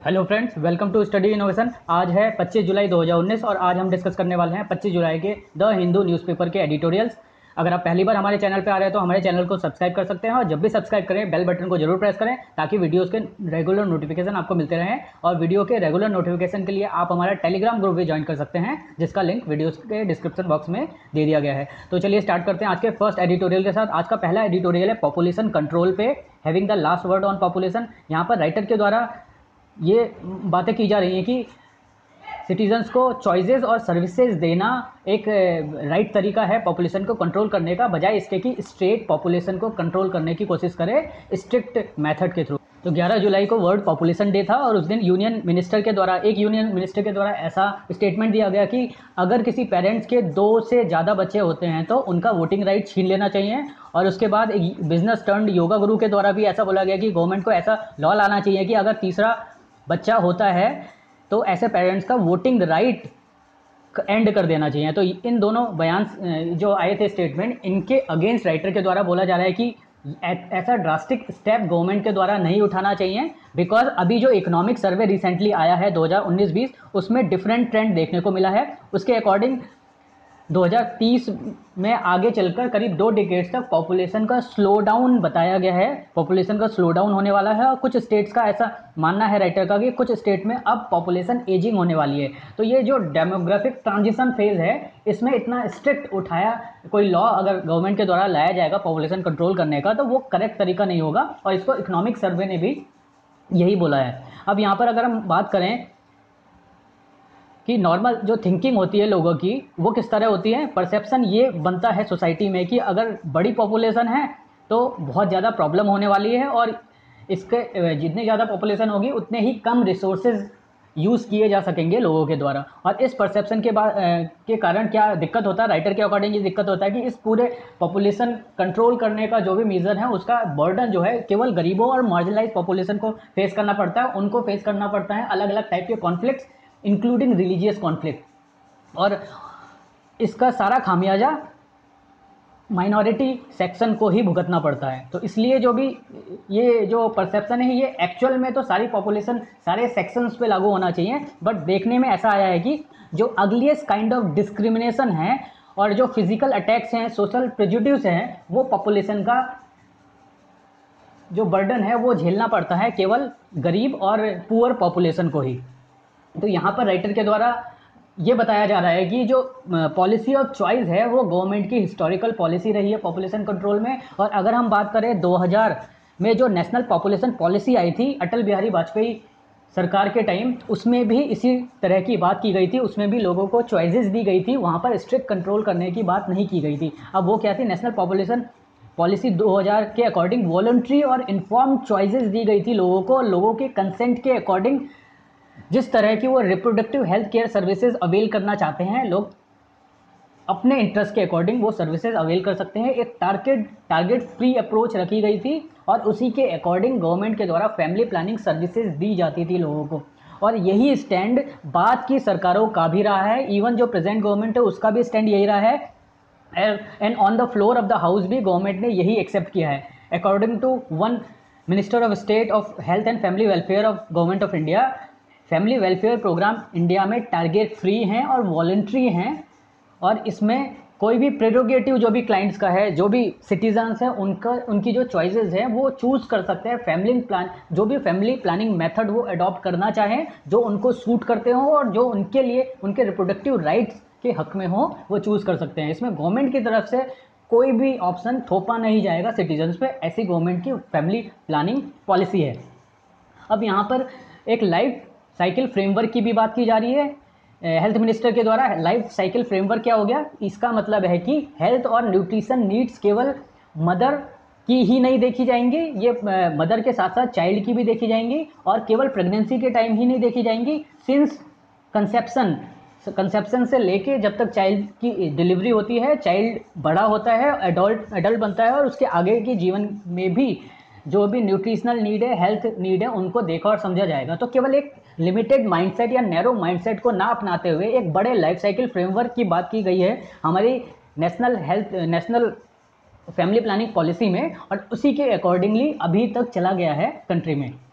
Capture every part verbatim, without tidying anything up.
Hello friends, welcome to Study Innovation. आज है पच्चीस जुलाई दो हज़ार उन्नीस और आज हम डिस्कस करने वाले हैं पच्चीस जुलाई के द हिंदू न्यूज़पेपर के एडिटोरियल्स। अगर आप पहली बार हमारे चैनल पे आ रहे हैं तो हमारे चैनल को सब्सक्राइब कर सकते हैं और जब भी सब्सक्राइब करें बेल बटन को जरूर प्रेस करें ताकि वीडियोस के रेगुलर नोटिफिकेशन आपको मिलते रहें। और वीडियो के रेगुलर नोटिफिकेशन के लिए आप हमारा टेलीग्राम ग्रुप भी ज्वाइन कर सकते हैं जिसका लिंक वीडियोस के डिस्क्रिप्शन बॉक्स में दे दिया गया है। तो चलिए स्टार्ट करते हैं आज के फर्स्ट एडिटोरियल के साथ। आज का पहला एडिटोरियल है पॉपुलेशन कंट्रोल पे, having the last word on population. यहाँ पर राइटर के द्वारा ये बातें की जा रही हैं कि सिटीजन्स को चॉइसेस और सर्विसेज देना एक राइट तरीका है पॉपुलेशन को कंट्रोल करने का, बजाय इसके कि स्टेट पॉपुलेशन को कंट्रोल करने की कोशिश करे स्ट्रिक्ट मेथड के थ्रू। तो ग्यारह जुलाई को वर्ल्ड पॉपुलेशन डे था और उस दिन यूनियन मिनिस्टर के द्वारा एक यूनियन मिनिस्टर के द्वारा ऐसा स्टेटमेंट दिया गया कि अगर किसी पेरेंट्स के दो से ज़्यादा बच्चे होते हैं तो उनका वोटिंग राइट छीन लेना चाहिए। और उसके बाद एक बिजनेस टर्न्ड योगा गुरु के द्वारा भी ऐसा बोला गया कि गवर्नमेंट को ऐसा लॉ लाना चाहिए कि अगर तीसरा बच्चा होता है तो ऐसे पेरेंट्स का वोटिंग राइट एंड कर देना चाहिए। तो इन दोनों बयान जो आए थे स्टेटमेंट, इनके अगेंस्ट राइटर के द्वारा बोला जा रहा है कि ऐसा ड्रास्टिक स्टेप गवर्नमेंट के द्वारा नहीं उठाना चाहिए, बिकॉज अभी जो इकोनॉमिक सर्वे रिसेंटली आया है दो हज़ार उन्नीस बीस उसमें डिफरेंट ट्रेंड देखने को मिला है। उसके अकॉर्डिंग दो हज़ार तीस में आगे चलकर करीब दो डिकेड्स तक पॉपुलेशन का स्लो डाउन बताया गया है, पॉपुलेशन का स्लो डाउन होने वाला है। और कुछ स्टेट्स का ऐसा मानना है राइटर का कि कुछ स्टेट में अब पॉपुलेशन एजिंग होने वाली है। तो ये जो डेमोग्राफिक ट्रांजिशन फेज है इसमें इतना स्ट्रिक्ट उठाया कोई लॉ अगर गवर्नमेंट के द्वारा लाया जाएगा पॉपुलेशन कंट्रोल करने का तो वो करेक्ट तरीका नहीं होगा, और इसको इकोनॉमिक सर्वे ने भी यही बोला है। अब यहाँ पर अगर हम बात करें कि नॉर्मल जो थिंकिंग होती है लोगों की वो किस तरह होती है, परसेप्शन ये बनता है सोसाइटी में कि अगर बड़ी पॉपुलेशन है तो बहुत ज़्यादा प्रॉब्लम होने वाली है और इसके जितनी ज़्यादा पॉपुलेशन होगी उतने ही कम रिसोर्सेज यूज़ किए जा सकेंगे लोगों के द्वारा। और इस परसेप्शन के बाद के कारण क्या दिक्कत होता है, राइटर के अकॉर्डिंग ये दिक्कत होता है कि इस पूरे पॉपुलेशन कंट्रोल करने का जो भी मीज़र है उसका बर्डन जो है केवल गरीबों और मार्जिनलाइज पॉपुलेशन को फेस करना पड़ता है। उनको फेस करना पड़ता है अलग अलग टाइप के कॉन्फ्लिक्ट्स इंक्लूडिंग रिलीजियस कॉन्फ्लिक्ट, और इसका सारा खामियाजा माइनॉरिटी सेक्शन को ही भुगतना पड़ता है। तो इसलिए जो भी ये जो परसेप्शन है ये एक्चुअल में तो सारी पॉपुलेशन सारे सेक्शंस पे लागू होना चाहिए, बट देखने में ऐसा आया है कि जो अगलीस्ट काइंड ऑफ डिस्क्रिमिनेशन है और जो फिजिकल अटैक्स हैं, सोशल प्रेजुडिस हैं, वो पॉपुलेशन का जो बर्डन है वो झेलना पड़ता है केवल गरीब और पुअर पॉपुलेशन को ही। तो यहाँ पर राइटर के द्वारा ये बताया जा रहा है कि जो पॉलिसी ऑफ चॉइस है वो गवर्नमेंट की हिस्टोरिकल पॉलिसी रही है पॉपुलेशन कंट्रोल में। और अगर हम बात करें दो हज़ार में जो नेशनल पॉपुलेशन पॉलिसी आई थी अटल बिहारी वाजपेयी सरकार के टाइम, उसमें भी इसी तरह की बात की गई थी, उसमें भी लोगों को चॉइसेस दी गई थी, वहाँ पर स्ट्रिक्ट कंट्रोल करने की बात नहीं की गई थी। अब वो क्या थी, नेशनल पॉपुलेशन पॉलिसी दो हज़ार के अकॉर्डिंग वॉलंट्री और इन्फॉर्म्ड चॉइसेस दी गई थी लोगों को, लोगों के कंसेंट के अकॉर्डिंग जिस तरह की वो reproductive health care services avail करना चाहते हैं लोग अपने इंटरेस्ट के अकॉर्डिंग वो सर्विसेज अवेल कर सकते हैं। एक टारगेट टारगेट फ्री अप्रोच रखी गई थी और उसी के अकॉर्डिंग गवर्नमेंट के द्वारा फैमिली प्लानिंग सर्विसेज दी जाती थी लोगों को। और यही स्टैंड बाद की सरकारों का भी रहा है, इवन जो प्रेजेंट गवर्नमेंट है उसका भी स्टैंड यही रहा है। And on the floor of the house भी गवर्नमेंट ने यही एक्सेप्ट किया है। According to one minister of state of health and family welfare of government of India, family welfare programme India में टारगेट फ्री हैं और वॉलंट्री हैं, और इसमें कोई भी प्रेरोगेटिव जो भी क्लाइंट्स का है, जो भी सिटीजन्स हैं उनका उनकी जो चॉइसेस हैं वो चूज़ कर सकते हैं फैमिली प्लान जो भी फैमिली प्लानिंग मेथड वो अडॉप्ट करना चाहें जो उनको सूट करते हो और जो उनके लिए उनके रिप्रोडक्टिव राइट्स के हक में हो वो चूज़ कर सकते हैं। इसमें गवर्नमेंट की तरफ से कोई भी ऑप्शन थोपा नहीं जाएगा सिटीजन्स पे, ऐसी गवर्नमेंट की फैमिली प्लानिंग पॉलिसी है। अब यहाँ पर एक लाइफ साइकिल फ्रेमवर्क की भी बात की जा रही है हेल्थ मिनिस्टर के द्वारा। लाइफ साइकिल फ्रेमवर्क क्या हो गया, इसका मतलब है कि हेल्थ और न्यूट्रिशन नीड्स केवल मदर की ही नहीं देखी जाएंगी, ये मदर के साथ साथ चाइल्ड की भी देखी जाएंगी, और केवल प्रेगनेंसी के टाइम ही नहीं देखी जाएंगी, सिंस कंसेप्शन कंसेप्शन से लेके जब तक चाइल्ड की डिलीवरी होती है, चाइल्ड बड़ा होता है, एडल्ट एडल्ट बनता है, और उसके आगे के जीवन में भी जो भी न्यूट्रिशनल नीड है, हेल्थ नीड है, उनको देखा और समझा जाएगा। तो केवल एक लिमिटेड माइंडसेट या नैरो माइंडसेट को ना अपनाते हुए एक बड़े लाइफ साइकिल फ्रेमवर्क की बात की गई है हमारी national health national family planning policy में, और उसी के अकॉर्डिंगली अभी तक चला गया है कंट्री में।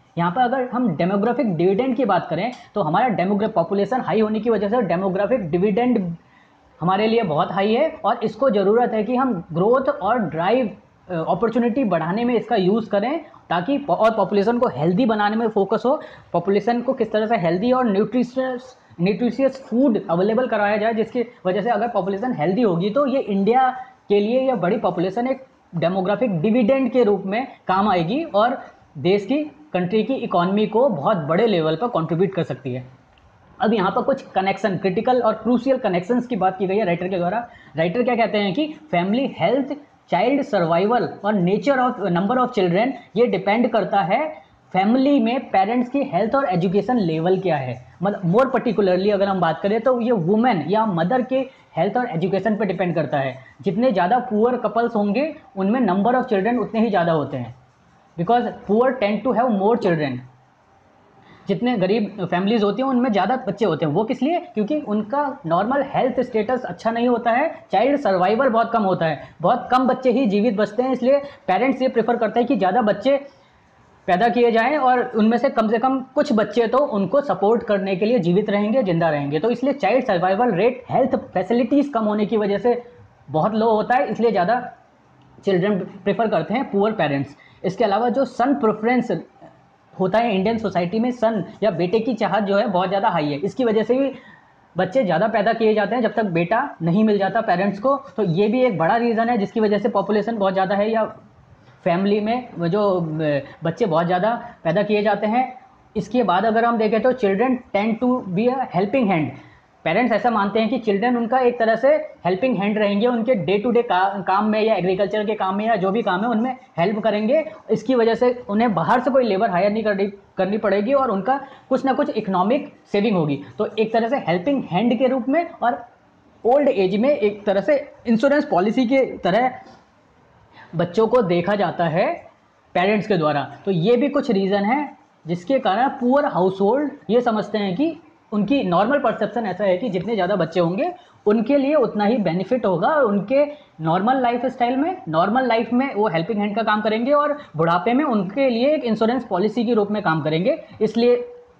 यहाँ पर अगर हम डेमोग्राफिक डिविडेंड की बात करें तो हमारा डेमोग्राफिक पॉपुलेशन हाई होने की वजह से डेमोग्राफिक डिविडेंड हमारे लिए बहुत हाई है और इसको ज़रूरत है कि हम ग्रोथ और ड्राइव अपॉर्चुनिटी बढ़ाने में इसका यूज़ करें ताकि और पॉपुलेशन को हेल्दी बनाने में फोकस हो। पॉपुलेशन को किस तरह से हेल्दी और न्यूट्रिशियस न्यूट्रिशियस फूड अवेलेबल कराया जाए, जिसकी वजह से अगर पॉपुलेशन हेल्दी होगी तो ये इंडिया के लिए यह बड़ी पॉपुलेशन एक डेमोग्राफिक डिविडेंड के रूप में काम आएगी और देश की कंट्री की इकॉनमी को बहुत बड़े लेवल पर कंट्रीब्यूट कर सकती है। अब यहाँ पर कुछ कनेक्शन, क्रिटिकल और क्रूशियल कनेक्शंस की बात की गई है राइटर के द्वारा। राइटर क्या कहते हैं कि फैमिली हेल्थ, चाइल्ड सर्वाइवल और nature of number of children, ये डिपेंड करता है फैमिली में पेरेंट्स की हेल्थ और एजुकेशन लेवल क्या है। मतलब मोर पर्टिकुलरली अगर हम बात करें तो ये वुमेन या मदर के हेल्थ और एजुकेशन पर डिपेंड करता है। जितने ज़्यादा पुअर कपल्स होंगे उनमें नंबर ऑफ चिल्ड्रेन उतने ही ज़्यादा होते हैं, because poor tend to have more children. जितने गरीब फैमिलीज होती हैं उनमें ज़्यादा बच्चे होते हैं। वो किस लिए? क्योंकि उनका नॉर्मल हेल्थ स्टेटस अच्छा नहीं होता है, चाइल्ड सर्वाइवल बहुत कम होता है, बहुत कम बच्चे ही जीवित बचते हैं। इसलिए पेरेंट्स ये प्रेफर करते हैं कि ज़्यादा बच्चे पैदा किए जाएं और उनमें से कम से कम कुछ बच्चे तो उनको सपोर्ट करने के लिए जीवित रहेंगे, जिंदा रहेंगे। तो इसलिए child survival rate health facilities कम होने की वजह से बहुत लो होता है, इसलिए ज़्यादा चिल्ड्रन प्रेफर करते हैं पुअर पेरेंट्स। इसके अलावा जो सन प्रेफरेंस होता है इंडियन सोसाइटी में, सन या बेटे की चाहत जो है बहुत ज़्यादा हाई है। इसकी वजह से भी बच्चे ज़्यादा पैदा किए जाते हैं जब तक बेटा नहीं मिल जाता पेरेंट्स को। तो ये भी एक बड़ा रीज़न है जिसकी वजह से पॉपुलेशन बहुत ज़्यादा है या फैमिली में जो बच्चे बहुत ज़्यादा पैदा किए जाते हैं। इसके बाद अगर हम देखें तो children tend to be a helping hand. Parents ऐसा मानते हैं कि चिल्ड्रन उनका एक तरह से हेल्पिंग हैंड रहेंगे, उनके डे टू डे काम में या एग्रीकल्चर के काम में या जो भी काम है उनमें हेल्प करेंगे। इसकी वजह से उन्हें बाहर से कोई लेबर हायर नहीं करनी करनी पड़ेगी और उनका कुछ ना कुछ इकोनॉमिक सेविंग होगी। तो एक तरह से हेल्पिंग हैंड के रूप में और ओल्ड एज में एक तरह से इंश्योरेंस पॉलिसी के तरह बच्चों को देखा जाता है पेरेंट्स के द्वारा। तो ये भी कुछ रीज़न है जिसके कारण पुअर हाउस होल्ड ये समझते हैं कि उनकी नॉर्मल परसेप्शन ऐसा है कि जितने ज़्यादा बच्चे होंगे उनके लिए उतना ही बेनिफिट होगा और उनके नॉर्मल लाइफ स्टाइल में, नॉर्मल लाइफ में वो हेल्पिंग हैंड का काम करेंगे और बुढ़ापे में उनके लिए एक इंश्योरेंस पॉलिसी के रूप में काम करेंगे। इसलिए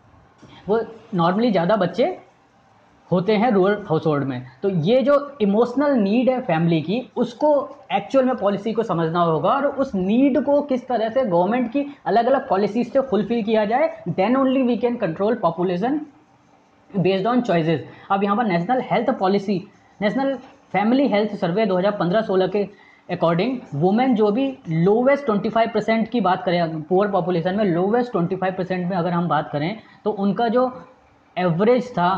वो नॉर्मली ज़्यादा बच्चे होते हैं रूरल हाउस होल्ड में। तो ये जो इमोशनल नीड है फैमिली की, उसको एक्चुअल में पॉलिसी को समझना होगा और उस नीड को किस तरह से गवर्नमेंट की अलग अलग पॉलिसीज से फुलफिल किया जाए, then only we can control population based on choices. अब यहाँ पर national health policy, national family health survey दो हज़ार पंद्रह सोलह के अकॉर्डिंग वुमेन जो भी लोवेस्ट पच्चीस परसेंट की बात करें पुअर पॉपुलेशन में, लोवेस्ट पच्चीस परसेंट में अगर हम बात करें तो उनका जो एवरेज था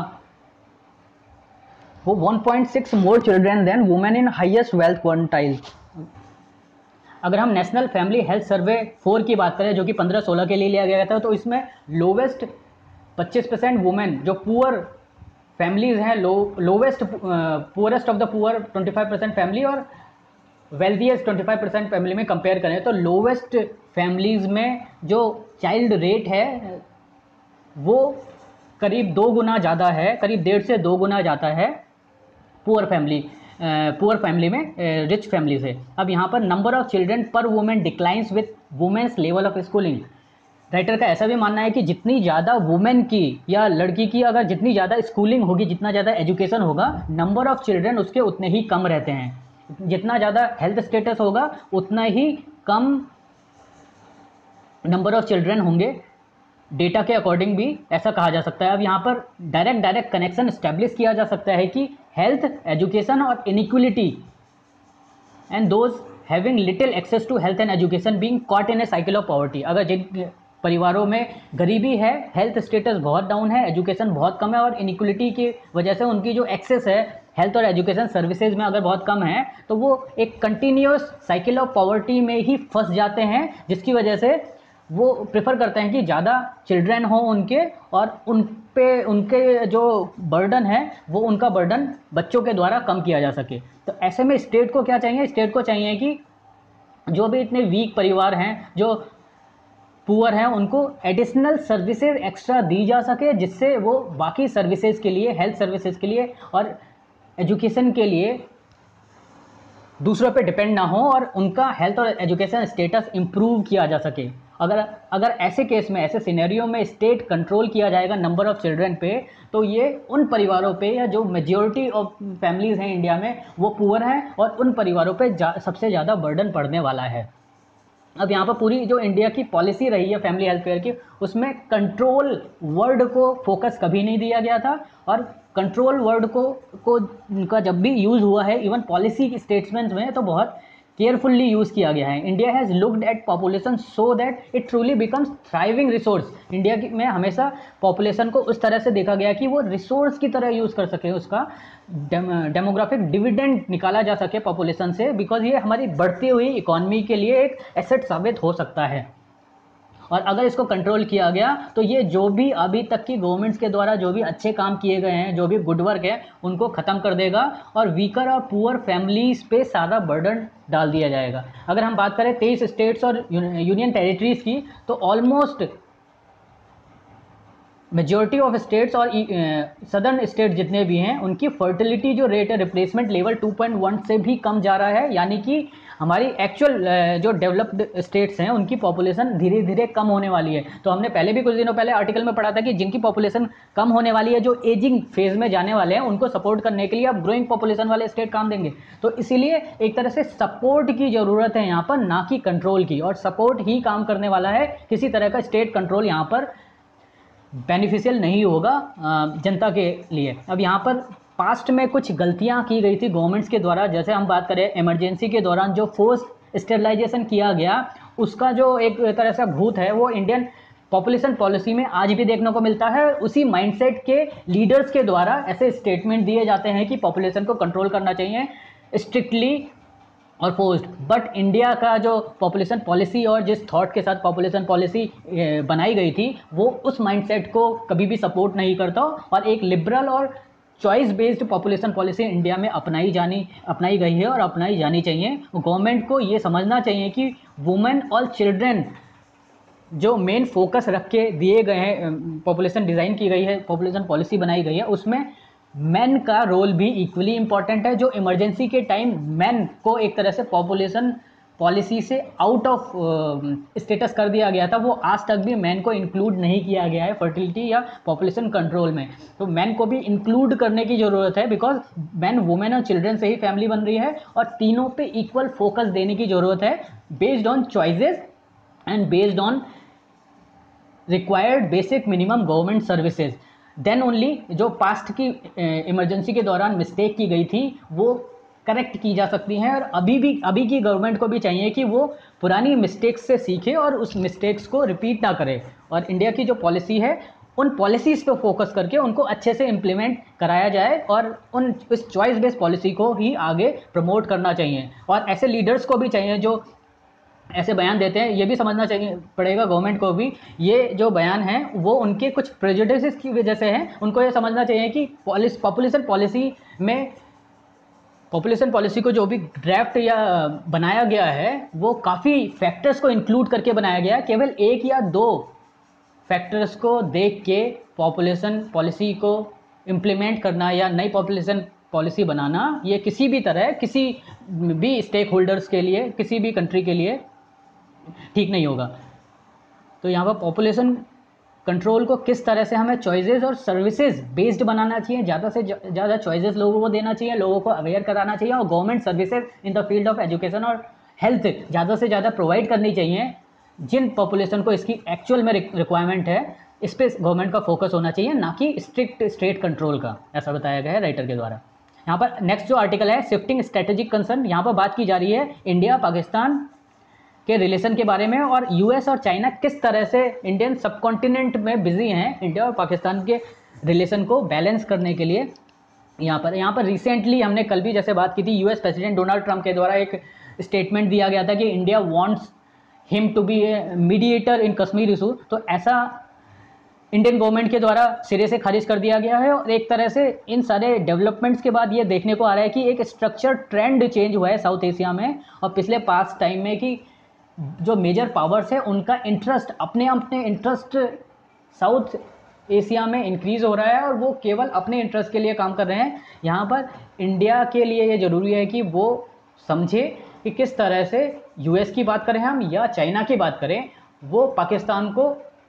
वो one point six more children than women in highest wealth quartile. अगर हम national family health survey four की बात करें जो कि पंद्रह सोलह के लिए लिया गया था, तो इसमें लोवेस्ट पच्चीस परसेंट वुमेन जो पुअर फैमिलीज हैं, low lowest poorest of the poor पच्चीस परसेंट फैमिली और वेल्थीएस्ट पच्चीस परसेंट फैमिली में कंपेयर करें तो लोवेस्ट फैमिलीज में जो चाइल्ड रेट है वो करीब दो गुना ज़्यादा है, करीब डेढ़ से दो गुना ज़्यादा है पुअर फैमिली पुअर फैमिली में रिच फैमिली से। अब यहाँ पर number of children per women declines with women's level of schooling. Writer का ऐसा भी मानना है कि जितनी ज़्यादा वुमेन की या लड़की की अगर जितनी ज़्यादा स्कूलिंग होगी, जितना ज़्यादा एजुकेशन होगा, नंबर ऑफ चिल्ड्रन उसके उतने ही कम रहते हैं। जितना ज़्यादा हेल्थ स्टेटस होगा उतना ही कम नंबर ऑफ चिल्ड्रन होंगे। डेटा के अकॉर्डिंग भी ऐसा कहा जा सकता है। अब यहाँ पर डायरेक्ट डायरेक्ट कनेक्शन इस्टेब्लिश किया जा सकता है कि हेल्थ, एजुकेशन और inequality and those having little access to health and education being caught in a cycle of poverty. अगर जिन परिवारों में गरीबी है, हेल्थ स्टेटस बहुत डाउन है, एजुकेशन बहुत कम है और इनइक्वलिटी की वजह से उनकी जो एक्सेस है हेल्थ और एजुकेशन सर्विसेज में अगर बहुत कम है, तो वो एक कंटिन्यूस साइकिल ऑफ पॉवर्टी में ही फंस जाते हैं, जिसकी वजह से वो प्रेफर करते हैं कि ज़्यादा चिल्ड्रन हो उनके और उन पे उनके जो बर्डन है वो उनका बर्डन बच्चों के द्वारा कम किया जा सके। तो ऐसे में स्टेट को क्या चाहिए? स्टेट को चाहिए कि जो भी इतने वीक परिवार हैं, जो पुअर हैं, उनको एडिशनल सर्विसेज एक्स्ट्रा दी जा सके, जिससे वो बाकी सर्विसेज के लिए, हेल्थ सर्विसेज के लिए और एजुकेशन के लिए दूसरों पे डिपेंड ना हो और उनका हेल्थ और एजुकेशन स्टेटस इम्प्रूव किया जा सके। अगर अगर ऐसे केस में, ऐसे सिनेरियो में स्टेट कंट्रोल किया जाएगा नंबर ऑफ़ चिल्ड्रन पे, तो ये उन परिवारों पे, या जो मेजॉरिटी ऑफ फैमिलीज़ हैं इंडिया में वो पुअर हैं, और उन परिवारों पे सबसे ज़्यादा बर्डन पड़ने वाला है। अब यहाँ पर पूरी जो इंडिया की पॉलिसी रही है फैमिली हेल्थ केयर की, उसमें कंट्रोल वर्ड को फोकस कभी नहीं दिया गया था, और कंट्रोल वर्ड को को का जब भी यूज़ हुआ है इवन पॉलिसी स्टेटमेंट्स में, तो बहुत केयरफुल्ली यूज़ किया गया है। India has looked at population so that it truly becomes thriving resource. India की में हमेशा पॉपुलेशन को उस तरह से देखा गया कि वो रिसोर्स की तरह यूज़ कर सके, उसका डेमोग्राफिक डिविडेंड निकाला जा सके पॉपुलेशन से, बिकॉज ये हमारी बढ़ती हुई इकॉनमी के लिए एक एसेट साबित हो सकता है। और अगर इसको कंट्रोल किया गया तो ये जो भी अभी तक की गवर्नमेंट्स के द्वारा जो भी अच्छे काम किए गए हैं, जो भी गुड वर्क है, उनको ख़त्म कर देगा, और वीकर और पुअर फैमिलीज़ पे सारा बर्डन डाल दिया जाएगा। अगर हम बात करें तेईस स्टेट्स और यूनियन टेरिटरीज़ की, तो ऑलमोस्ट मेजॉरिटी ऑफ स्टेट्स और सदर्न स्टेट जितने भी हैं, उनकी फर्टिलिटी जो रेट है, replacement level two point one से भी कम जा रहा है। यानी कि हमारी एक्चुअल जो डेवलप्ड स्टेट्स हैं उनकी पॉपुलेशन धीरे धीरे कम होने वाली है। तो हमने पहले भी कुछ दिनों पहले आर्टिकल में पढ़ा था कि जिनकी पॉपुलेशन कम होने वाली है, जो एजिंग फेज में जाने वाले हैं, उनको सपोर्ट करने के लिए अब ग्रोइंग पॉपुलेशन वाले स्टेट काम देंगे। तो इसीलिए एक तरह से सपोर्ट की ज़रूरत है यहाँ पर, ना कि कंट्रोल की, और सपोर्ट ही काम करने वाला है। किसी तरह का स्टेट कंट्रोल यहाँ पर बेनिफिशियल नहीं होगा जनता के लिए। अब यहाँ पर पास्ट में कुछ गलतियाँ की गई थी गवर्नमेंट्स के द्वारा, जैसे हम बात करें इमरजेंसी के दौरान जो फोर्स स्टेरिलाइजेशन किया गया, उसका जो एक तरह से भूत है वो इंडियन पॉपुलेशन पॉलिसी में आज भी देखने को मिलता है। उसी माइंडसेट के लीडर्स के द्वारा ऐसे स्टेटमेंट दिए जाते हैं कि पॉपुलेशन को कंट्रोल करना चाहिए स्ट्रिक्टली और फोर्स्ड। बट इंडिया का जो पॉपुलेशन पॉलिसी और जिस थॉट के साथ पॉपुलेशन पॉलिसी बनाई गई थी, वो उस माइंडसेट को कभी भी सपोर्ट नहीं करता, और एक लिबरल और choice based population policy India में अपनाई जानी अपनाई गई है और अपनाई जानी चाहिए। गवर्नमेंट को ये समझना चाहिए कि वुमेन और चिल्ड्रन जो मेन फोकस रख के दिए गए हैं, पॉपुलेशन डिज़ाइन की गई है, पॉपुलेशन पॉलिसी बनाई गई है, उसमें मैन का रोल भी इक्वली इम्पॉर्टेंट है। जो इमरजेंसी के टाइम मैन को एक तरह से पॉपुलेशन पॉलिसी से आउट ऑफ स्टेटस कर दिया गया था, वो आज तक भी मैन को इंक्लूड नहीं किया गया है फर्टिलिटी या पॉपुलेशन कंट्रोल में। तो मैन को भी इंक्लूड करने की ज़रूरत है, बिकॉज मैन, वुमेन और चिल्ड्रन से ही फैमिली बन रही है, और तीनों पे इक्वल फोकस देने की ज़रूरत है, based on choices and based on required basic minimum government services. Then only जो पास्ट की इमरजेंसी के दौरान मिस्टेक की गई थी वो करेक्ट की जा सकती हैं, और अभी भी अभी की गवर्नमेंट को भी चाहिए कि वो पुरानी मिस्टेक्स से सीखे और उस मिस्टेक्स को रिपीट ना करे, और इंडिया की जो पॉलिसी है उन पॉलिसीज़ पे फोकस करके उनको अच्छे से इम्प्लीमेंट कराया जाए, और उन इस चॉइस बेस्ड पॉलिसी को ही आगे प्रमोट करना चाहिए। और ऐसे लीडर्स को भी चाहिए जो ऐसे बयान देते हैं, ये भी समझना चाहिए पड़ेगा गवर्नमेंट को भी, ये जो बयान है वो उनके कुछ प्रेजुडिसेस की वजह से हैं। उनको ये समझना चाहिए कि पॉलिस पॉपुलेशन पॉलिसी में पॉपुलेशन पॉलिसी को जो भी ड्राफ्ट या बनाया गया है वो काफ़ी फैक्टर्स को इंक्लूड करके बनाया गया है। केवल एक या दो फैक्टर्स को देख के पॉपुलेशन पॉलिसी को इम्प्लीमेंट करना या नई पॉपुलेशन पॉलिसी बनाना, ये किसी भी तरह किसी भी स्टेक होल्डर्स के लिए, किसी भी कंट्री के लिए ठीक नहीं होगा। तो यहाँ पर पॉपुलेशन कंट्रोल को किस तरह से हमें चॉइसेस और सर्विसेज बेस्ड बनाना चाहिए, ज़्यादा से ज़्यादा चॉइसेस लोगों को देना चाहिए, लोगों को अवेयर कराना चाहिए, और government services in the field of education और हेल्थ ज़्यादा से ज़्यादा प्रोवाइड करनी चाहिए। जिन पॉपुलेशन को इसकी एक्चुअल में रिक्वायरमेंट है, इस पर गवर्नमेंट का फोकस होना चाहिए, ना कि स्ट्रिक्ट स्टेट कंट्रोल का, ऐसा बताया गया है राइटर के द्वारा। यहाँ पर नेक्स्ट जो आर्टिकल है शिफ्टिंग स्ट्रेटेजिक कंसर्न, यहाँ पर बात की जा रही है इंडिया पाकिस्तान के रिलेशन के बारे में, और यूएस और चाइना किस तरह से इंडियन सबकॉन्टिनेंट में बिजी हैं इंडिया और पाकिस्तान के रिलेशन को बैलेंस करने के लिए। यहाँ पर यहाँ पर रिसेंटली हमने कल भी जैसे बात की थी, यूएस प्रेसिडेंट डोनाल्ड ट्रंप के द्वारा एक स्टेटमेंट दिया गया था कि India wants him to be a mediator in Kashmir issue. तो ऐसा इंडियन गवर्नमेंट के द्वारा सिरे से खारिज कर दिया गया है, और एक तरह से इन सारे डेवलपमेंट्स के बाद ये देखने को आ रहा है कि एक स्ट्रक्चर ट्रेंड चेंज हुआ है साउथ एशिया में और पिछले पास्ट टाइम में, कि जो मेजर पावर्स है उनका इंटरेस्ट, अपने अपने इंटरेस्ट साउथ एशिया में इंक्रीज़ हो रहा है, और वो केवल अपने इंटरेस्ट के लिए काम कर रहे हैं। यहाँ पर इंडिया के लिए ये ज़रूरी है कि वो समझे कि किस तरह से यूएस की बात करें हम या चाइना की बात करें, वो पाकिस्तान को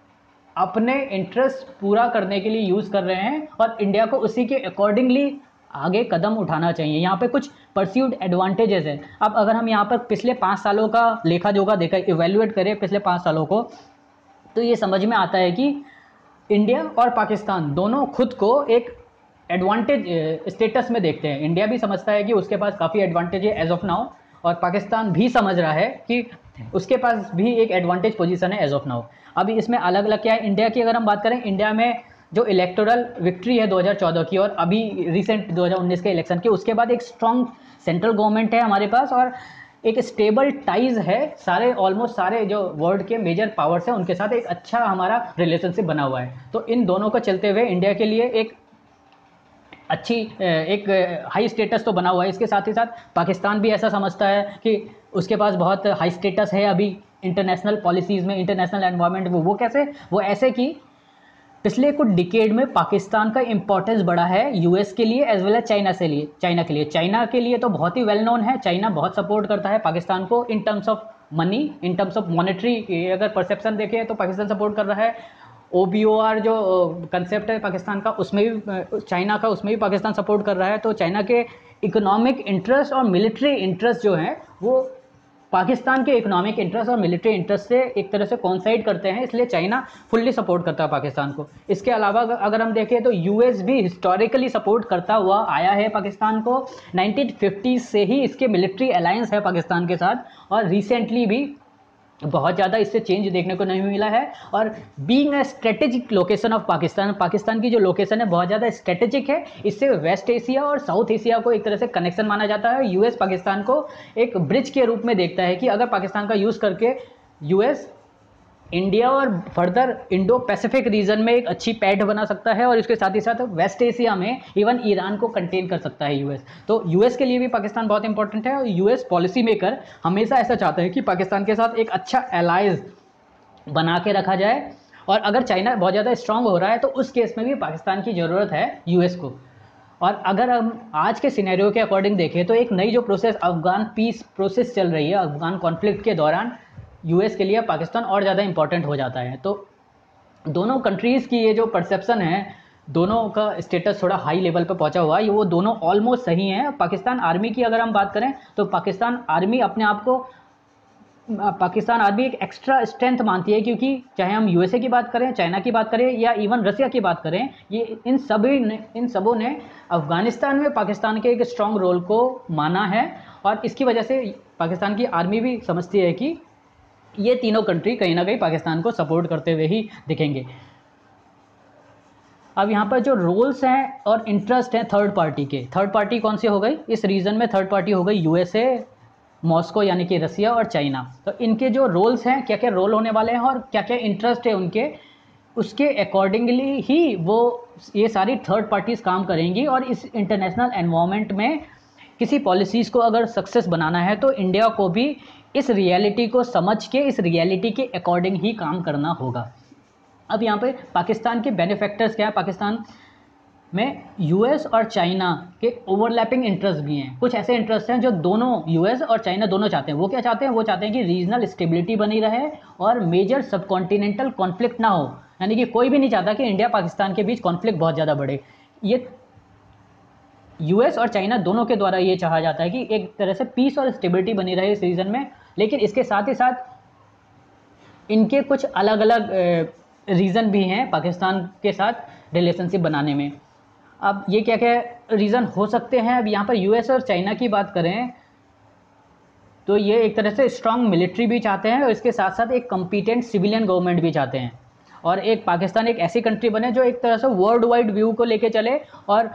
अपने इंटरेस्ट पूरा करने के लिए यूज़ कर रहे हैं और इंडिया को उसी के अकॉर्डिंगली आगे कदम उठाना चाहिए। यहाँ पे कुछ परस्यूड एडवांटेजेस हैं। अब अगर हम यहाँ पर पिछले पाँच सालों का लेखा जोखा देखा, इवेल्युएट करें पिछले पाँच सालों को, तो ये समझ में आता है कि इंडिया और पाकिस्तान दोनों खुद को एक एडवांटेज स्टेटस में देखते हैं। इंडिया भी समझता है कि उसके पास काफ़ी एडवांटेज है एज ऑफ नाउ, और पाकिस्तान भी समझ रहा है कि उसके पास भी एक एडवांटेज पोजीशन है एज ऑफ नाउ। अभी इसमें अलग अलग क्या है, इंडिया की अगर हम बात करें, इंडिया में जो इलेक्टोरल विक्ट्री है दो हज़ार चौदह की और अभी रिसेंट दो हज़ार उन्नीस के इलेक्शन की, उसके बाद एक स्ट्रॉन्ग सेंट्रल गवर्नमेंट है हमारे पास और एक स्टेबल टाइज है सारे ऑलमोस्ट सारे जो वर्ल्ड के मेजर पावर्स हैं उनके साथ एक अच्छा हमारा रिलेशनशिप बना हुआ है। तो इन दोनों को चलते हुए इंडिया के लिए एक अच्छी एक हाई स्टेटस तो बना हुआ है। इसके साथ ही साथ पाकिस्तान भी ऐसा समझता है कि उसके पास बहुत हाई स्टेटस है अभी इंटरनेशनल पॉलिसीज़ में, इंटरनेशनल एनवायरनमेंट में। वो कैसे? वो ऐसे कि पिछले कुछ डिकेड में पाकिस्तान का इंपॉर्टेंस बढ़ा है यूएस के लिए एज वेल एज चाइना से लिए चाइना के लिए चाइना के लिए तो बहुत ही वेल नोन है। चाइना बहुत सपोर्ट करता है पाकिस्तान को in terms of money, in terms of monetary अगर परसेप्शन देखें तो पाकिस्तान सपोर्ट कर रहा है। ओ बी ओ आर जो कंसेप्ट है पाकिस्तान का, उसमें भी चाइना का, उसमें भी पाकिस्तान सपोर्ट कर रहा है। तो चाइना के इकोनॉमिक इंटरेस्ट और मिलिट्री इंटरेस्ट जो हैं वो पाकिस्तान के इकोनॉमिक इंटरेस्ट और मिलिट्री इंटरेस्ट से एक तरह से कॉन्साइड करते हैं, इसलिए चाइना फुल्ली सपोर्ट करता है पाकिस्तान को। इसके अलावा अगर हम देखें तो यूएस भी हिस्टोरिकली सपोर्ट करता हुआ आया है पाकिस्तान को। नाइनटीन फिफ्टी से ही इसके मिलिट्री अलायंस है पाकिस्तान के साथ और रिसेंटली भी बहुत ज़्यादा इससे चेंज देखने को नहीं मिला है। और being a strategic location of Pakistan, Pakistan की जो लोकेशन है बहुत ज़्यादा स्ट्रेटेजिक है। इससे वेस्ट एशिया और साउथ एशिया को एक तरह से कनेक्शन माना जाता है। यूएस पाकिस्तान को एक ब्रिज के रूप में देखता है कि अगर पाकिस्तान का यूज़ करके यूएस इंडिया और फर्दर इंडो पैसिफिक रीजन में एक अच्छी पैठ बना सकता है और इसके साथ ही साथ वेस्ट एशिया में इवन ईरान को कंटेन कर सकता है यूएस। तो यूएस के लिए भी पाकिस्तान बहुत इंपॉर्टेंट है और यूएस पॉलिसी मेकर हमेशा ऐसा चाहते हैं कि पाकिस्तान के साथ एक अच्छा एलाइज बना के रखा जाए। और अगर चाइना बहुत ज़्यादा स्ट्रांग हो रहा है तो उस केस में भी पाकिस्तान की ज़रूरत है यूएस को। और अगर हम आज के सिनेरियो के अकॉर्डिंग देखें तो एक नई जो प्रोसेस अफगान पीस प्रोसेस चल रही है, अफगान कॉन्फ्लिक्ट के दौरान यूएस के लिए पाकिस्तान और ज़्यादा इंपॉर्टेंट हो जाता है। तो दोनों कंट्रीज़ की ये जो परसेप्शन है, दोनों का स्टेटस थोड़ा हाई लेवल पर पहुंचा हुआ है, ये वो दोनों ऑलमोस्ट सही हैं। पाकिस्तान आर्मी की अगर हम बात करें तो पाकिस्तान आर्मी अपने आप को पाकिस्तान आर्मी एक एक्स्ट्रा स्ट्रेंथ मानती है, क्योंकि चाहे हम यूएसए की बात करें, चाइना की बात करें या इवन रसिया की बात करें, ये इन सभी ने इन सबों ने अफ़गानिस्तान में पाकिस्तान के एक स्ट्रॉन्ग रोल को माना है। और इसकी वजह से पाकिस्तान की आर्मी भी समझती है कि ये तीनों कंट्री कहीं ना कहीं पाकिस्तान को सपोर्ट करते हुए ही दिखेंगे। अब यहाँ पर जो रोल्स हैं और इंटरेस्ट हैं थर्ड पार्टी के, थर्ड पार्टी कौन सी हो गई इस रीजन में? थर्ड पार्टी हो गई यूएसए, मॉस्को यानी कि रसिया और चाइना। तो इनके जो रोल्स हैं, क्या क्या रोल होने वाले हैं और क्या क्या इंटरेस्ट है उनके, उसके अकॉर्डिंगली ही वो ये सारी थर्ड पार्टीज़ काम करेंगी। और इस इंटरनेशनल एनवायरनमेंट में किसी पॉलिसीज़ को अगर सक्सेस बनाना है तो इंडिया को भी इस रियलिटी को समझ के इस रियलिटी के अकॉर्डिंग ही काम करना होगा। अब यहाँ पे पाकिस्तान के बेनिफैक्टर्स क्या है? पाकिस्तान में यूएस और चाइना के ओवरलैपिंग इंटरेस्ट भी हैं। कुछ ऐसे इंटरेस्ट हैं जो दोनों यूएस और चाइना दोनों चाहते हैं। वो क्या चाहते हैं? वो चाहते हैं कि रीजनल स्टेबिलिटी बनी रहे और मेजर सबकॉन्टिनेंटल कॉन्फ्लिक्ट ना हो। यानी कि कोई भी नहीं चाहता कि इंडिया पाकिस्तान के बीच कॉन्फ्लिक्ट बहुत ज़्यादा बढ़े। ये यूएस और चाइना दोनों के द्वारा ये चाहा जाता है कि एक तरह से पीस और स्टेबिलिटी बनी रहे इस रीजन में। लेकिन इसके साथ ही साथ इनके कुछ अलग अलग रीज़न भी हैं पाकिस्तान के साथ रिलेशनशिप बनाने में। अब ये क्या क्या रीज़न हो सकते हैं? अब यहाँ पर यूएस और चाइना की बात करें तो ये एक तरह से स्ट्रॉन्ग मिलिट्री भी चाहते हैं और इसके साथ साथ एक कॉम्पिटेंट सिविलियन गवर्नमेंट भी चाहते हैं। और एक पाकिस्तान एक ऐसी कंट्री बने जो एक तरह से वर्ल्ड वाइड व्यू को लेके चले और